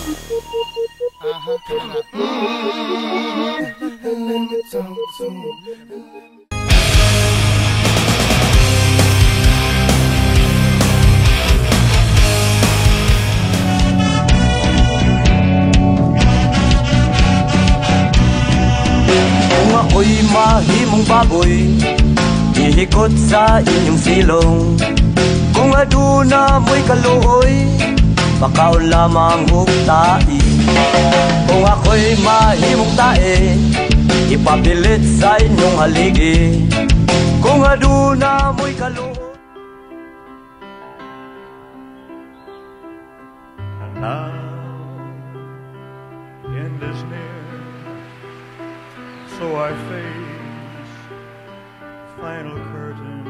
Let me talk to you. Kung ako'y mahimong baboy, ihikot sa inyong silong. Kung aduna mo'y kaluoy, makaon lamang og tae. Kung ako'y mahimong tae, ipapilit sa inyong haligi. Kung aduna mo'y kaluoy. And now, end is near, so I face the final curtain.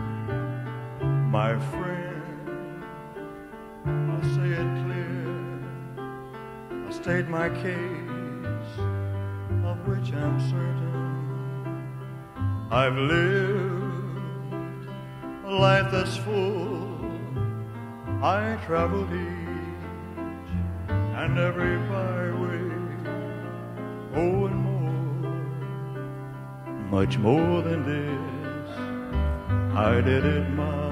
My friend, I'll say it clear, I'll state my case, of which I'm certain. I've lived a life that's full, I traveled each and every byway, oh, and more, much more than this, I did it my